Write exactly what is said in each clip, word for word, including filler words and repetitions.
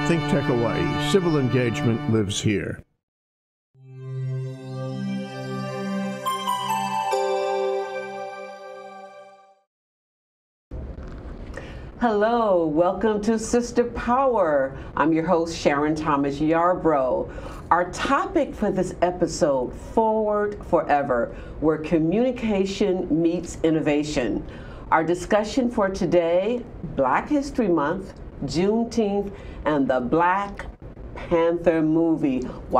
ThinkTech Hawaii. Civil engagement lives here. Hello, welcome to Sister Power. I'm your host, Sharon Thomas Yarbrough. Our topic for this episode, Forward Forever, where communication meets innovation. Our discussion for today, Black History Month, Juneteenth, and the Black Panther movie,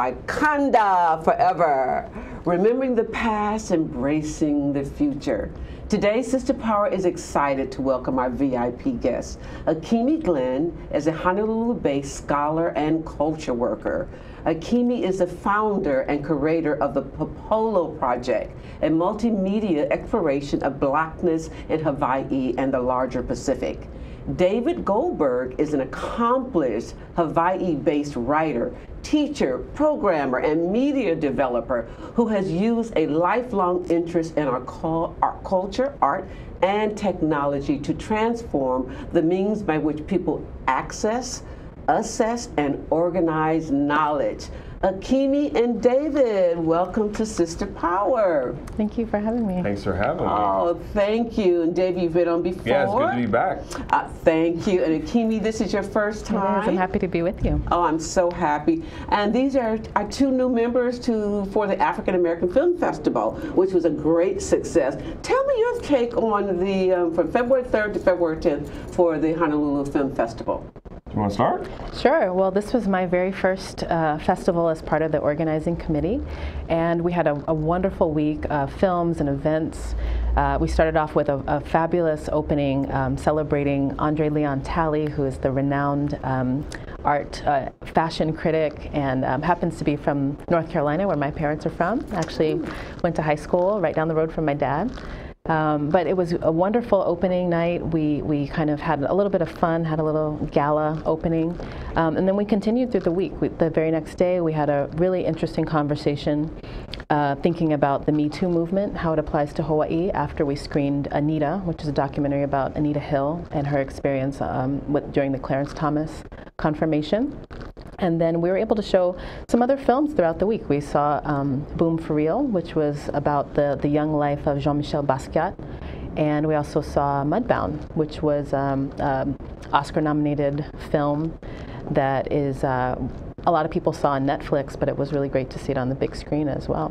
Wakanda Forever. Remembering the past, embracing the future. Today, Sister Power is excited to welcome our V I P guest. Akiemi Glenn is a Honolulu-based scholar and culture worker. Akiemi is the founder and curator of the Popolo Project, a multimedia exploration of Blackness in Hawaii and the larger Pacific. David Goldberg is an accomplished Hawaii-based writer, teacher, programmer, and media developer who has used a lifelong interest in our, our culture, art, and technology to transform the means by which people access, assess, and organize knowledge. Akiemi and David, welcome to Sister Power. Thank you for having me. Thanks for having me. Oh, thank you. And David, you've been on before. Yeah, it's good to be back. Uh, thank you. And Akiemi, this is your first time. It is. I'm happy to be with you. Oh, I'm so happy. And these are, are two new members to for the African American Film Festival, which was a great success. Tell me your take on the, um, from February third to February tenth for the Honolulu Film Festival. You want to start? Sure. Well, this was my very first uh, festival as part of the organizing committee, and we had a, a wonderful week of films and events. Uh, we started off with a, a fabulous opening um, celebrating Andre Leon Talley, who is the renowned um, art uh, fashion critic and um, happens to be from North Carolina, where my parents are from. Actually went to high school right down the road from my dad. Um, but it was a wonderful opening night. We, we kind of had a little bit of fun, had a little gala opening, um, and then we continued through the week. We, the very next day, we had a really interesting conversation uh, thinking about the Me Too movement, how it applies to Hawaii after we screened Anita, which is a documentary about Anita Hill and her experience um, with, during the Clarence Thomas confirmation. And then we were able to show some other films throughout the week. We saw um, Boom for Real, which was about the, the young life of Jean-Michel Basquiat. And we also saw Mudbound, which was um, an Oscar-nominated film that is uh, a lot of people saw on Netflix, but it was really great to see it on the big screen as well.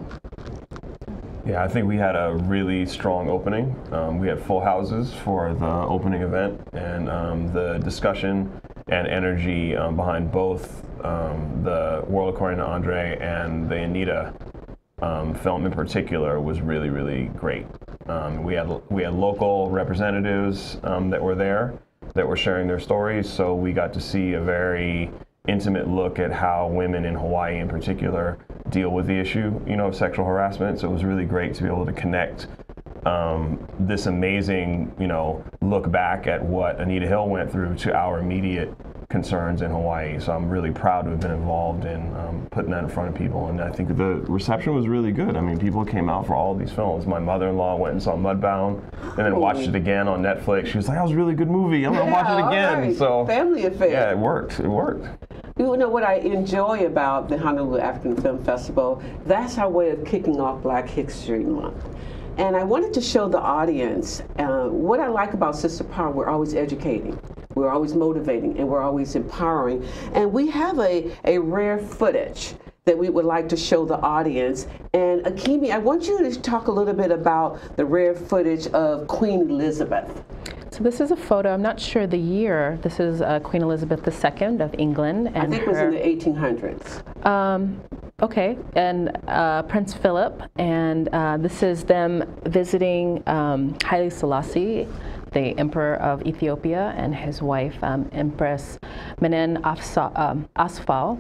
Yeah, I think we had a really strong opening. Um, we had full houses for the opening event, and um, the discussion and energy um, behind both um, the World According to Andre and the Anita um, film in particular was really, really great. Um, we had we had local representatives um, that were there that were sharing their stories, so we got to see a very intimate look at how women in Hawaii in particular deal with the issue, you know, of sexual harassment. So it was really great to be able to connect um, this amazing, you know, look back at what Anita Hill went through to our immediate concerns in Hawaii. So I'm really proud to have been involved in um, putting that in front of people, and I think the reception was really good. I mean, people came out for all of these films. My mother-in-law went and saw Mudbound and then watched it again on Netflix. She was like, that was a really good movie. I'm gonna yeah, watch it again. Right. So family affair. Yeah, it worked. It worked. You know what I enjoy about the Honolulu African Film Festival? That's our way of kicking off Black History Month. And I wanted to show the audience uh, what I like about Sister Power. We're always educating, we're always motivating, and we're always empowering. And we have a, a rare footage that we would like to show the audience. And Akiemi, I want you to talk a little bit about the rare footage of Queen Elizabeth. So this is a photo, I'm not sure the year, this is uh, Queen Elizabeth the Second of England. And I think it was in the eighteen hundreds. Um, okay, and uh, Prince Philip, and uh, this is them visiting um, Haile Selassie, the Emperor of Ethiopia, and his wife, um, Empress Menen um, Asfau,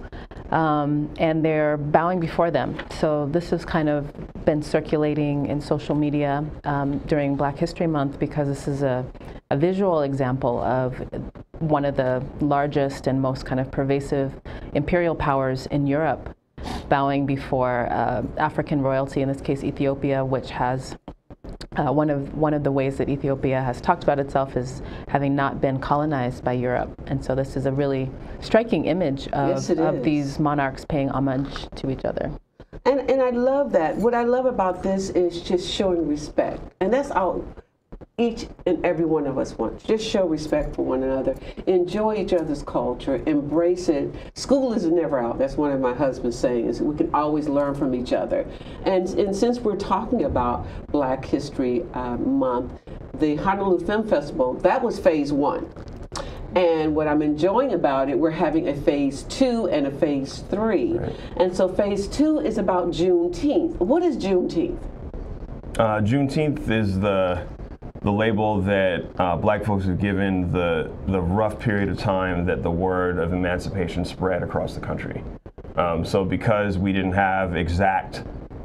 um, and they're bowing before them. So this has kind of been circulating in social media um, during Black History Month, because this is a, a visual example of one of the largest and most kind of pervasive imperial powers in Europe bowing before uh, African royalty, in this case Ethiopia, which has Uh, one of one of the ways that Ethiopia has talked about itself is having not been colonized by Europe, and so this is a really striking image of, yes, it of is. these monarchs paying homage to each other. And and I love that. What I love about this is just showing respect, and that's all each and every one of us wants. Just show respect for one another, enjoy each other's culture, embrace it. School is never out. That's one of my husband's sayings. We can always learn from each other. And and since we're talking about Black History uh, Month, the Honolulu Film Festival, that was phase one. And what I'm enjoying about it, we're having a phase two and a phase three. Right. And so phase two is about Juneteenth. What is Juneteenth? Uh, Juneteenth is the the label that uh, Black folks have given the the rough period of time that the word of emancipation spread across the country. Um, so because we didn't have exact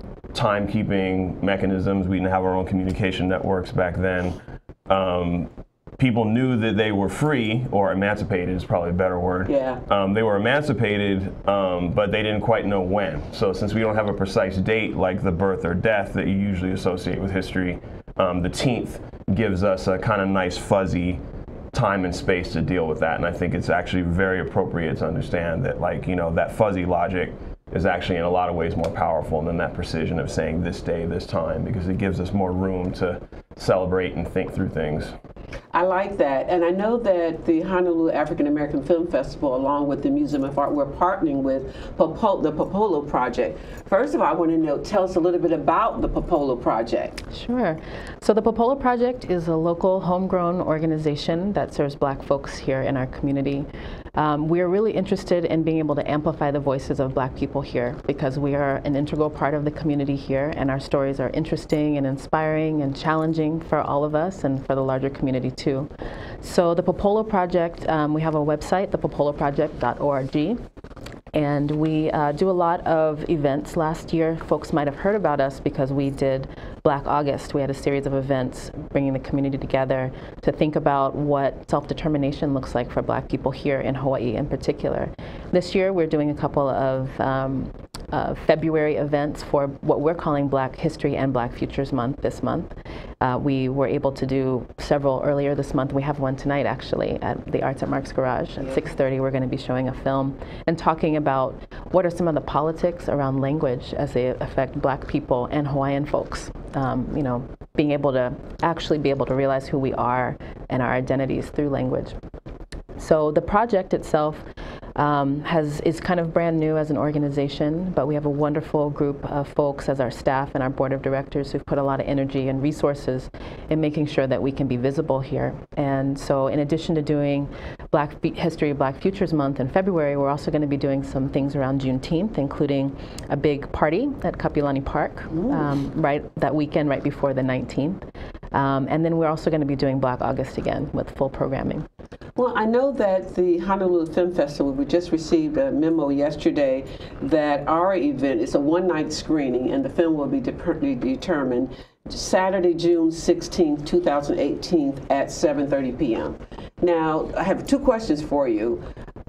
timekeeping mechanisms, we didn't have our own communication networks back then, um, people knew that they were free, or emancipated is probably a better word. Yeah. Um, they were emancipated, um, but they didn't quite know when. So since we don't have a precise date, like the birth or death that you usually associate with history, um, the teenth gives us a kind of nice fuzzy time and space to deal with that. And I think it's actually very appropriate to understand that, like, you know, that fuzzy logic is actually in a lot of ways more powerful than that precision of saying this day, this time, because it gives us more room to celebrate and think through things. I like that. And I know that the Honolulu African American Film Festival, along with the Museum of Art, we're partnering with Popolo, the Popolo Project. First of all, I want to know, tell us a little bit about the Popolo Project. Sure. So the Popolo Project is a local homegrown organization that serves Black folks here in our community. Um, we are really interested in being able to amplify the voices of Black people here, because we are an integral part of the community here, and our stories are interesting and inspiring and challenging for all of us and for the larger community too. So the Popolo Project, um, we have a website, the popolo project dot org. And we uh, do a lot of events. Last year, folks might have heard about us because we did Black August. We had a series of events bringing the community together to think about what self-determination looks like for Black people here in Hawaii in particular. This year, we're doing a couple of um, uh, February events for what we're calling Black History and Black Futures Month this month. Uh, we were able to do several earlier this month. We have one tonight, actually, at the Arts at Mark's Garage. At six thirty, we're going to be showing a film and talking about what are some of the politics around language as they affect Black people and Hawaiian folks. Um, you know, being able to actually be able to realize who we are and our identities through language. So the project itself um, has is kind of brand new as an organization, but we have a wonderful group of folks as our staff and our board of directors who've put a lot of energy and resources in making sure that we can be visible here. And so in addition to doing Black History, Black Futures Month in February, we're also going to be doing some things around Juneteenth, including a big party at Kapilani Park um, right that weekend, right before the nineteenth. Um, and then we're also going to be doing Black August again with full programming. Well, I know that the Honolulu Film Festival, we just received a memo yesterday that our event is a one-night screening, and the film will be de- determined Saturday, June sixteenth, two thousand eighteen at seven thirty p m Now, I have two questions for you.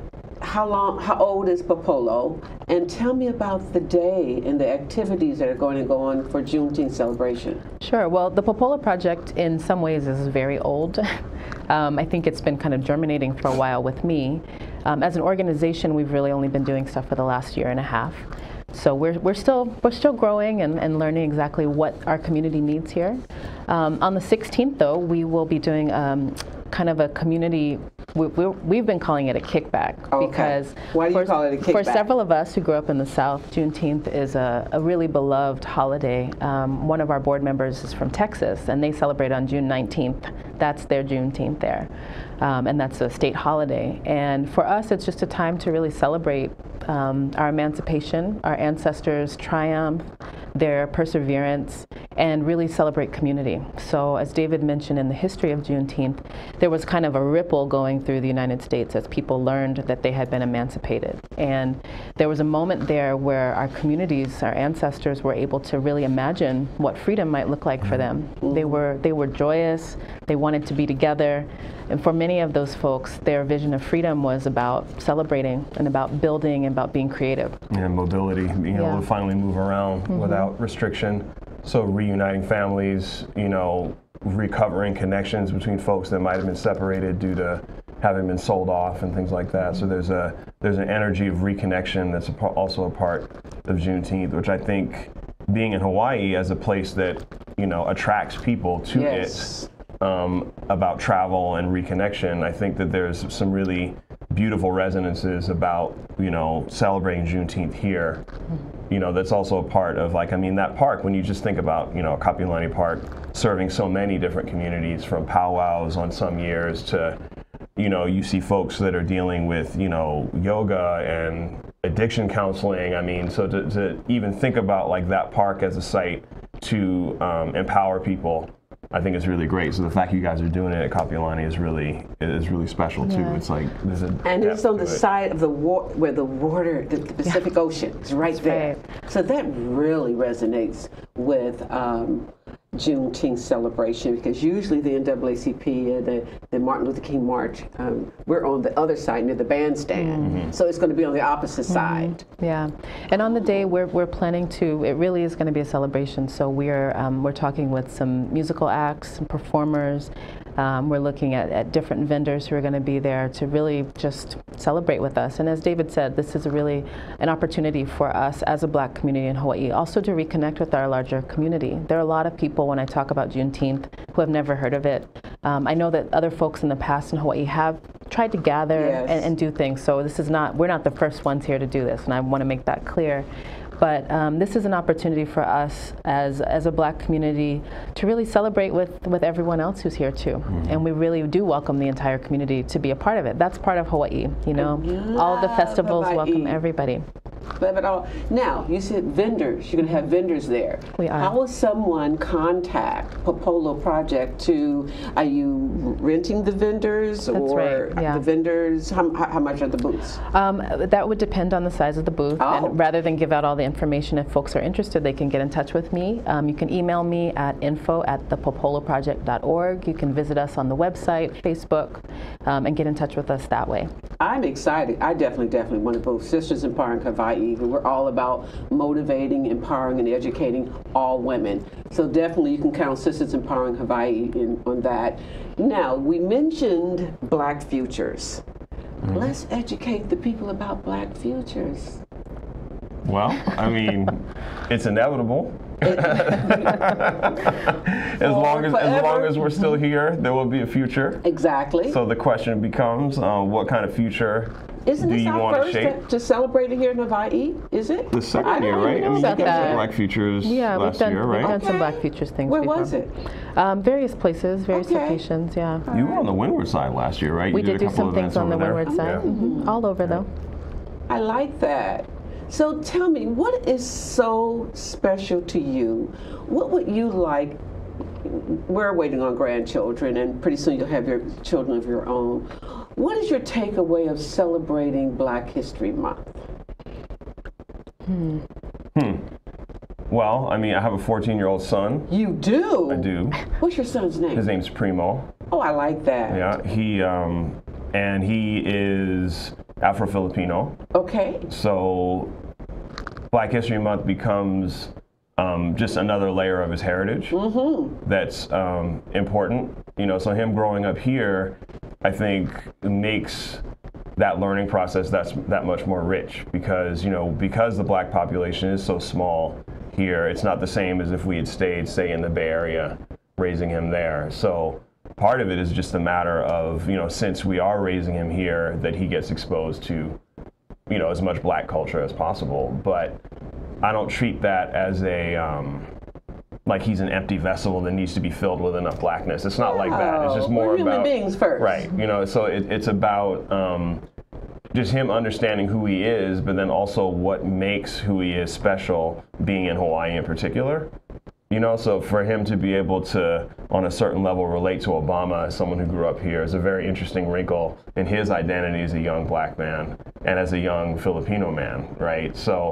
How long, how old is Popolo? And tell me about the day and the activities that are going to go on for Juneteenth celebration. Sure. Well, the Popolo Project in some ways is very old. um, I think it's been kind of germinating for a while with me. Um, as an organization, we've really only been doing stuff for the last year and a half. So we're, we're still we're still growing and, and learning exactly what our community needs here. Um, on the sixteenth, though, we will be doing um, kind of a community. We, we, we've been calling it a kickback okay. because why do you for, call it a kickback? For several of us who grew up in the South, Juneteenth is a, a really beloved holiday. Um, one of our board members is from Texas, and they celebrate on June nineteenth. That's their Juneteenth there, um, and that's a state holiday. And for us, it's just a time to really celebrate um, our emancipation, our ancestors' triumph, their perseverance, and really celebrate community. So as David mentioned, in the history of Juneteenth, there was kind of a ripple going through the United States as people learned that they had been emancipated. And there was a moment there where our communities, our ancestors, were able to really imagine what freedom might look like for them. Mm-hmm. They were, they were joyous, they wanted to be together. And for many of those folks, their vision of freedom was about celebrating and about building and about being creative. And mobility, being yeah. able to finally move around mm-hmm. without restriction. So reuniting families, you know, recovering connections between folks that might have been separated due to having been sold off and things like that. So there's a there's an energy of reconnection that's a, also a part of Juneteenth, which I think, being in Hawaii as a place that, you know, attracts people to Yes. it, um, about travel and reconnection, I think that there's some really beautiful resonances about, you know, celebrating Juneteenth here. You know, that's also a part of, like, I mean, that park, when you just think about, you know, Kapiolani Park serving so many different communities, from powwows on some years to, you know, you see folks that are dealing with, you know, yoga and addiction counseling. I mean, so to, to even think about like that park as a site to um, empower people, I think it's really great. So the fact you guys are doing it at Kapiolani is really is really special too. Yeah. It's like there's a And it's on the depth to it. side of the war, where the water, the, the Pacific Ocean is right there. right. So that really resonates with um, Juneteenth celebration, because usually the N double A C P and the, the Martin Luther King March, um, we're on the other side near the bandstand. Mm-hmm. So it's going to be on the opposite side. Yeah, and on the day we're we're planning to. It really is going to be a celebration. So we're um, we're talking with some musical acts, some performers. Um, we're looking at, at different vendors who are going to be there to really just celebrate with us. And as David said, this is a really an opportunity for us as a Black community in Hawaii, also to reconnect with our larger community. There are a lot of people, when I talk about Juneteenth, who have never heard of it. Um, I know that other folks in the past in Hawaii have tried to gather Yes. and, and do things. So this is not, we're not the first ones here to do this, and I want to make that clear. But um, this is an opportunity for us as as a Black community to really celebrate with, with everyone else who's here too. Mm-hmm. And we really do welcome the entire community to be a part of it. That's part of Hawaii, you know. All the festivals Hawaii. welcome everybody. Love it all. Now, you said vendors. You're going to have vendors there. We are. How will someone contact Popolo Project to, are you renting the vendors? That's or right, yeah. the vendors, how, how much are the booths? Um, that would depend on the size of the booth. Oh. And rather than give out all the information, if folks are interested, they can get in touch with me. Um, you can email me at info at the popolo project dot org. You can visit us on the website, Facebook, um, and get in touch with us that way. I'm excited. I definitely, definitely want to go. Sisters Empowering Hawaii. We're all about motivating, empowering, and educating all women. So definitely you can count Sisters Empowering Hawaii in, on that. Now, we mentioned Black futures. Mm-hmm. Let's educate the people about Black futures. Well, I mean, it's inevitable. as long as as long as we're still here, there will be a future. Exactly. So the question becomes, uh, what kind of future Isn't do this you our want to first shape? to, to celebrate it here in Hawaii? Is it? The second year, don't right? even I mean, know you about guys that. did Black Futures Yeah, we've last done, year, we've right? done some Okay. Black Futures things Where before. was it? Um, various places, various Okay. locations, yeah. You were on the Windward side last year, right? We you did a do couple some of things events on the over there. windward side. Yeah. Mhm. All over though. I like that. So tell me, what is so special to you? What would you like? We're waiting on grandchildren, and pretty soon you'll have your children of your own. What is your takeaway of celebrating Black History Month? Hmm. Hmm. Well, I mean, I have a fourteen-year-old son. You do? I do. What's your son's name? His name's Primo. Oh, I like that. Yeah, he um, and he is Afro-Filipino. Okay. So Black History Month becomes um, just another layer of his heritage Mm-hmm. that's um, important. You know, so him growing up here, I think makes that learning process that's that much more rich, because, you know, because the Black population is so small here, it's not the same as if we had stayed, say, in the Bay Area, raising him there. So part of it is just a matter of, you know, since we are raising him here, that he gets exposed to, you know, as much Black culture as possible. But I don't treat that as a, um, like he's an empty vessel that needs to be filled with enough Blackness. It's not like that. It's just Oh, more we're human about beings first. Right. You know, so it, it's about um, just him understanding who he is, but then also what makes who he is special, being in Hawaii in particular. You know, so for him to be able to, on a certain level, relate to Obama as someone who grew up here is a very interesting wrinkle in his identity as a young Black man and as a young Filipino man, right? So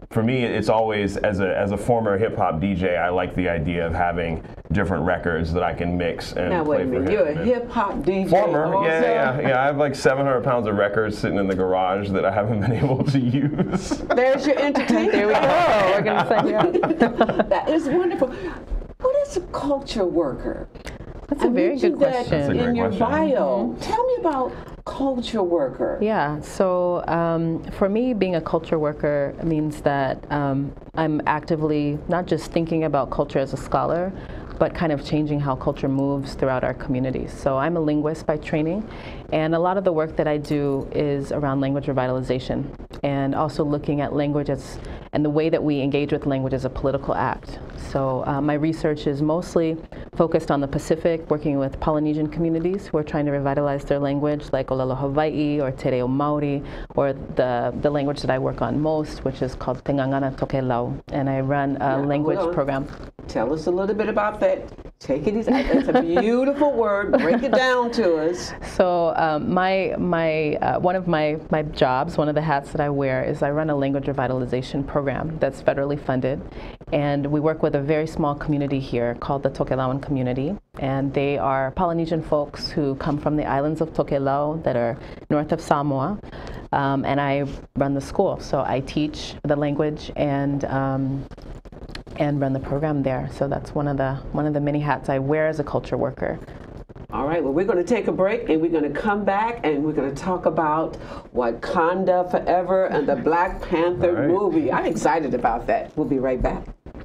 for me, it's always, as a as a former hip hop D J, I like the idea of having different records that I can mix and now, play wait a minute. for You're him. a hip hop D J. Former, also? yeah, yeah, yeah. I have like seven hundred pounds of records sitting in the garage that I haven't been able to use. There's your entertainment. There we go. We're going to send you out. That is wonderful. What is a culture worker? That's a I very mentioned good that question. That's a great in your question. bio. Mm-hmm. Tell me about culture worker. Yeah, so um, for me, being a culture worker means that um, I'm actively not just thinking about culture as a scholar, but kind of changing how culture moves throughout our communities. So I'm a linguist by training, and a lot of the work that I do is around language revitalization, and also looking at language as, and the way that we engage with language as a political act. So uh, my research is mostly focused on the Pacific, working with Polynesian communities who are trying to revitalize their language, like Olelo Hawai'i or Te Reo Maori, or the, the language that I work on most, which is called Te Ngangana Tokelau, and I run a Now, language hold on. program. Tell us a little bit about that. Take it easy. It's a beautiful word. Break it down to us. So um, my my uh, one of my my jobs, one of the hats that I wear, is I run a language revitalization program that's federally funded, and we work with a very small community here called the Tokelauan community, and they are Polynesian folks who come from the islands of Tokelau that are north of Samoa, um, and I run the school. So I teach the language and. Um, and run the program there. So that's one of the one of the many hats I wear as a culture worker. All right, well, we're going to take a break, and we're going to come back, and we're going to talk about Wakanda Forever and the Black Panther right. movie. I'm excited about that. We'll be right back.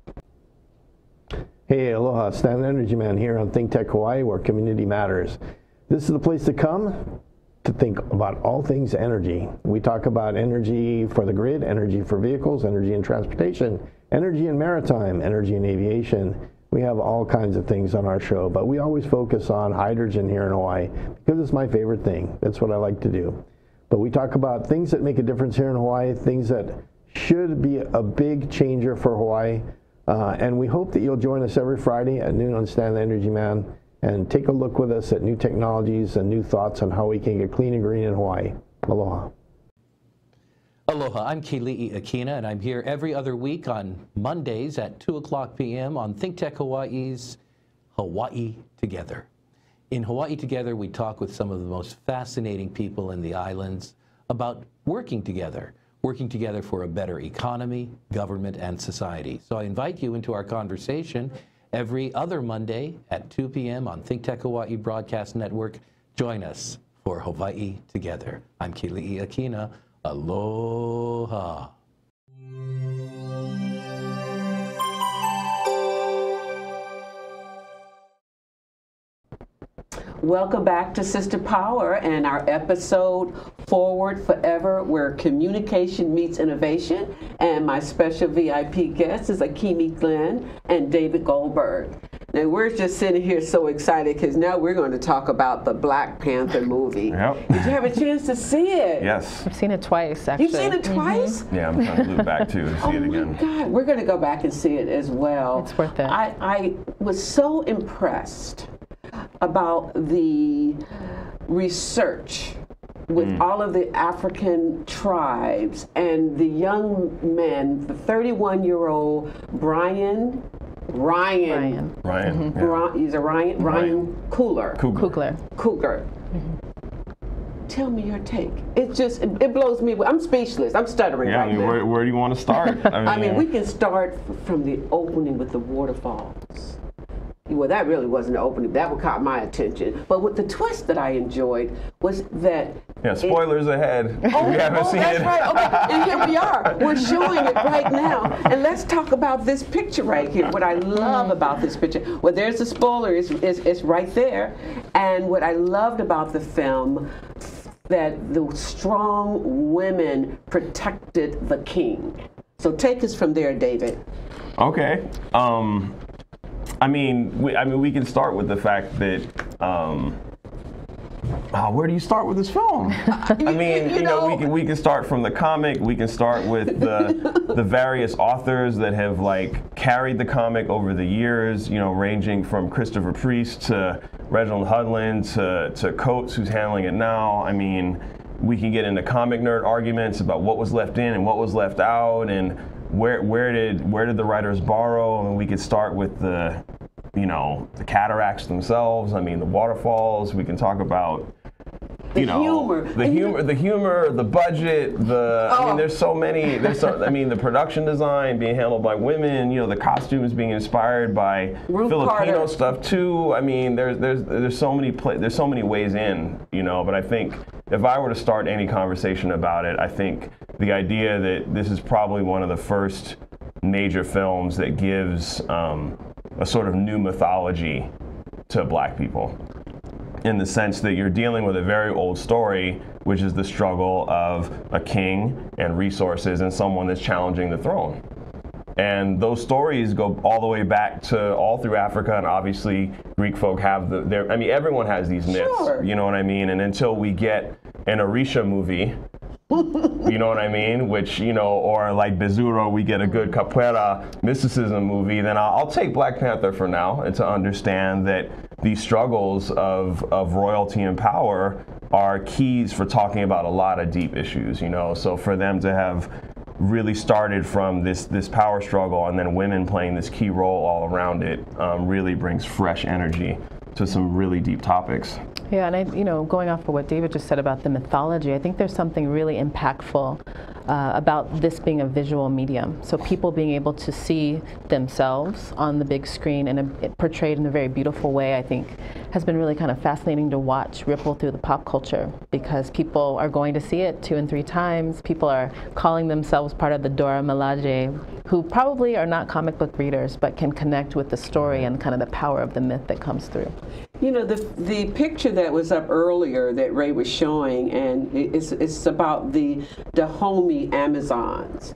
Hey, aloha, Stan Energy Man here on ThinkTech Hawaii, where community matters. This is the place to come to think about all things energy. We talk about energy for the grid, energy for vehicles, energy in transportation, energy in maritime, energy in aviation. We have all kinds of things on our show, but we always focus on hydrogen here in Hawaii because it's my favorite thing. That's what I like to do. But we talk about things that make a difference here in Hawaii, things that should be a big changer for Hawaii. Uh, and we hope that you'll join us every Friday at noon on Stan the Energy Man and take a look with us at new technologies and new thoughts on how we can get clean and green in Hawaii. Aloha. Aloha, I'm Keli'i Akina, and I'm here every other week on Mondays at two o'clock p m on ThinkTech Hawaii's Hawaii Together. In Hawaii Together, we talk with some of the most fascinating people in the islands about working together, working together for a better economy, government, and society. So I invite you into our conversation every other Monday at two p m on ThinkTech Hawaii Broadcast Network. Join us for Hawaii Together. I'm Keli'i Akina. Aloha. Welcome back to Sister Power and our episode Forward Forever, where communication meets innovation. And my special V I P guest is Akiemi Glenn and David Goldberg. Now we're just sitting here so excited because now we're going to talk about the Black Panther movie. Yep. Did you have a chance to see it? Yes. I've seen it twice, actually. You've seen it twice? Mm-hmm. Yeah, I'm trying to glue it back too and see Oh it my again. God, we're going to go back and see it as well. It's worth it. I, I was so impressed about the research with mm. all of the African tribes and the young men, the thirty-one-year-old Brian, Ryan, Ryan. Ryan. Mm-hmm. Yeah. Ryan he's a Ryan, Ryan, Ryan. Coogler. Coogler. Coogler. Mm-hmm. Tell me your take. It just, it, it blows me. I'm speechless. I'm stuttering Yeah, right I mean, now. where, where do you want to start? I mean, I mean, we can start f- from the opening with the waterfalls. Well, that really wasn't the opening. That would caught my attention. But with the twist that I enjoyed was that... Yeah, spoilers it, ahead. Oh, we haven't oh seen that's it. right. Okay. And here we are. We're showing it right now. And let's talk about this picture right here. What I love about this picture. Well, there's the spoiler. It's, it's, it's right there. And what I loved about the film, that the strong women protected the king. So take us from there, David. Okay. Um, I mean, we, I mean, we can start with the fact that. Um, oh, where do you start with this film? I mean, you, you know, know, we can we can start from the comic. We can start with the the various authors that have like carried the comic over the years. You know, ranging from Christopher Priest to Reginald Hudlin to to Coates, who's handling it now. I mean, we can get into comic nerd arguments about what was left in and what was left out, and where where did where did the writers borrow? I mean, we could start with the, you know, the cataracts themselves. I mean, the waterfalls. We can talk about, The you know, humor. the And humor, the humor, the budget, the. I Oh. mean, there's so many. There's so. I mean, the production design being handled by women. You know, the costumes being inspired by Ruth Filipino Carter. stuff too. I mean, there's there's there's so many pla there's so many ways in. You know, but I think if I were to start any conversation about it, I think the idea that this is probably one of the first major films that gives um, a sort of new mythology to Black people, in the sense that you're dealing with a very old story, which is the struggle of a king and resources and someone that's challenging the throne. And those stories go all the way back to all through Africa, and obviously Greek folk have the, their, I mean, everyone has these myths, Sure. you know what I mean? And until we get an Orisha movie, you know what I mean? Which, you know, or like Bezuro, we get a good capoeira mysticism movie, then I'll, I'll take Black Panther for now, and to understand that these struggles of, of royalty and power are keys for talking about a lot of deep issues, you know? So for them to have really started from this, this power struggle, and then women playing this key role all around it, um, really brings fresh energy to some really deep topics. Yeah, and I, you know, going off of what David just said about the mythology, I think there's something really impactful uh, about this being a visual medium. So people being able to see themselves on the big screen and uh, portrayed in a very beautiful way, I think, has been really kind of fascinating to watch ripple through the pop culture, because people are going to see it two and three times. People are calling themselves part of the Dora Milaje, who probably are not comic book readers, but can connect with the story and kind of the power of the myth that comes through. You know, the the picture that was up earlier that Ray was showing, and it's, it's about the Dahomey Amazons.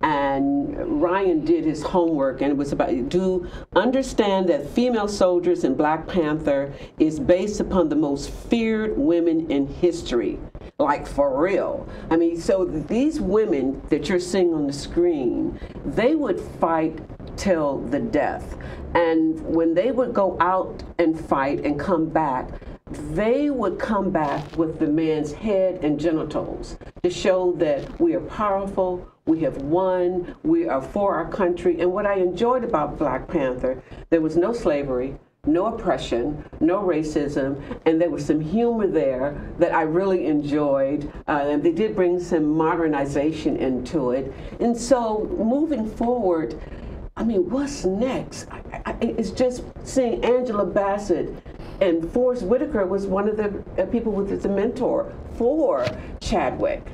And Ryan did his homework, and it was about, do understand that female soldiers in Black Panther is based upon the most feared women in history. Like, for real. I mean, so these women that you're seeing on the screen, they would fight till the death. And when they would go out and fight and come back, they would come back with the man's head and genitals to show that we are powerful, we have won, we are for our country. And what I enjoyed about Black Panther, there was no slavery, no oppression, no racism, and there was some humor there that I really enjoyed. Uh, and they did bring some modernization into it. And so moving forward, I mean, what's next? I, I, it's just seeing Angela Bassett, and Forrest Whitaker was one of the uh, people with the mentor for Chadwick.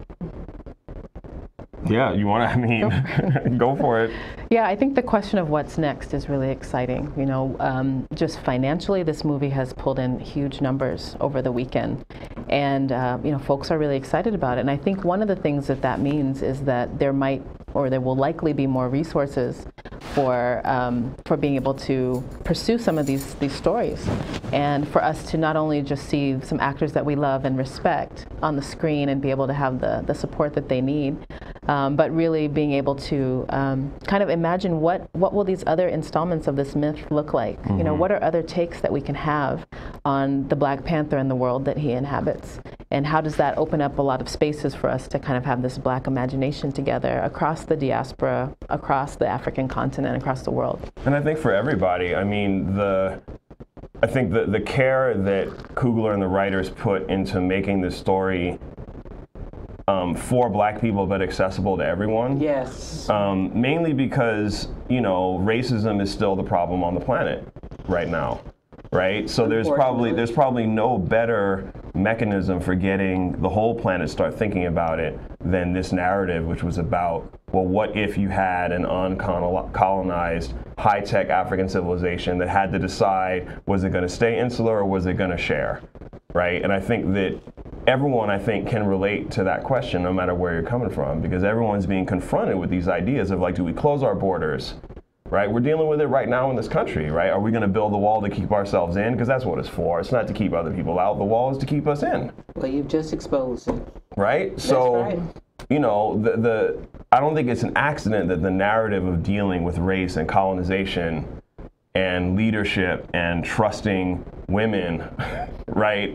Yeah, you want to, I mean, go for it. Yeah, I think the question of what's next is really exciting. You know, um, just financially, this movie has pulled in huge numbers over the weekend. And, uh, you know, folks are really excited about it. And I think one of the things that that means is that there might, or there will likely be more resources for um, for being able to pursue some of these these stories, and for us to not only just see some actors that we love and respect on the screen and be able to have the the support that they need, um, but really being able to um, kind of imagine what what will these other installments of this myth look like. Mm-hmm. You know, what are other takes that we can have on the Black Panther and the world that he inhabits, and how does that open up a lot of spaces for us to kind of have this Black imagination together across the diaspora, across the African continent, across the world. And I think for everybody, I mean, the I think the, the care that Coogler and the writers put into making this story um, for Black people but accessible to everyone. Yes. Um, mainly because, you know, racism is still the problem on the planet right now. Right? So there's probably there's probably no better mechanism for getting the whole planet to start thinking about it than this narrative, which was about, well, what if you had an uncolonized, high-tech African civilization that had to decide, was it going to stay insular or was it going to share? Right? And I think that everyone, I think, can relate to that question no matter where you're coming from, because everyone's being confronted with these ideas of, like, do we close our borders? Right, we're dealing with it right now in this country, right? Are we going to build a wall to keep ourselves in? Because that's what it's for. It's not to keep other people out. The wall is to keep us in. Well, you've just exposed it. Right? That's so, right. you know, the, the I don't think it's an accident that the narrative of dealing with race and colonization and leadership and trusting women, right,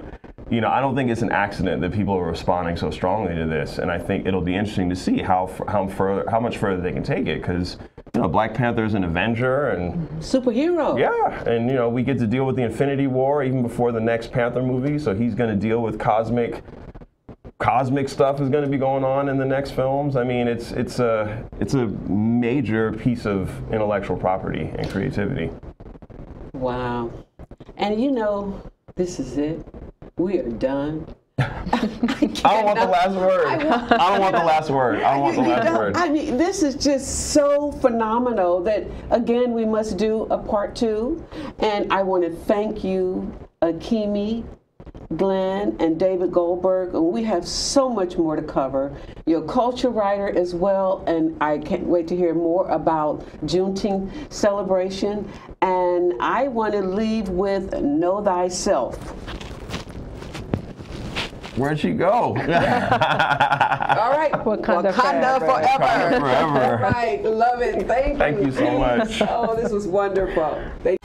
you know, I don't think it's an accident that people are responding so strongly to this, and I think it'll be interesting to see how how further how much further they can take it, because you know, Black Panther is an Avenger and superhero. Yeah, and you know, we get to deal with the Infinity War even before the next Panther movie, so he's going to deal with cosmic cosmic stuff is going to be going on in the next films. I mean, it's it's a it's a major piece of intellectual property and creativity. Wow, and you know, this is it. We are done. I, I don't want the last word. I, want, I don't want the last word. I don't want the last word. I mean, this is just so phenomenal that, again, we must do a part two. And I want to thank you, Akiemi Glenn and David Goldberg. And we have so much more to cover. You're a culture writer as well, and I can't wait to hear more about Juneteenth celebration. And I want to leave with Know Thyself. Where'd she go? All right. Wakanda, Wakanda forever. forever. Wakanda forever. All right. Love it. Thank you. Thank you so much. Oh, this was wonderful. Thank